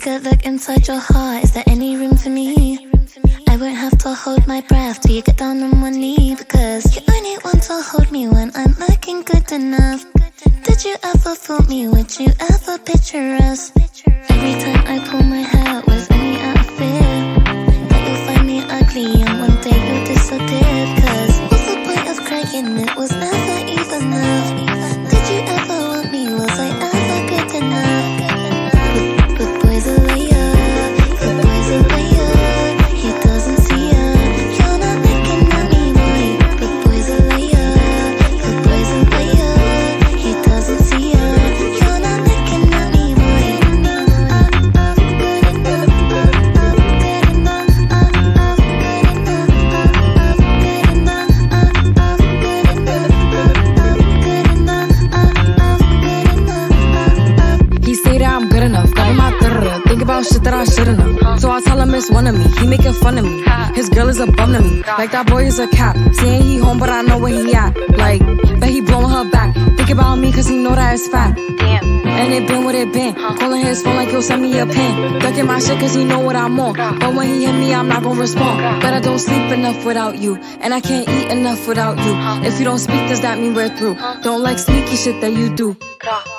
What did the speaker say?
a look inside your heart. Is there any room for me? I won't have to hold my breath till you get down on one knee, because you only want to hold me when I'm looking good enough. Did you ever fool me? Would you ever picture us? Every time I pull my hair, was only out of fear that you'll find me ugly and one day you'll disappear. Cause what's the point of crying? It was never even enough. Did you ever want me? Was I ever good enough? Good boy's a liar, good boy's a liar. He doesn't see ya, you're not looking at me, boy. Good boy's a liar, good boy's a liar. He doesn't see ya, you're not looking at me, boy. He say that I'm good enough, got him out there, think about shit that I shouldn't have. So I tell him it's one of me, he making fun of me. His girl is a bum to me, like that boy is a cat. Saying he home but I know where he at. Like, bet he blowing her back. Think about me cause he know that it's fat. And it been what it been. Calling his phone like yo send me a pin. Ducking my shit cause he know what I'm on. But when he hit me I'm not gonna respond. But I don't sleep enough without you, and I can't eat enough without you. If you don't speak, does that mean we're through? Don't like sneaky shit that you do.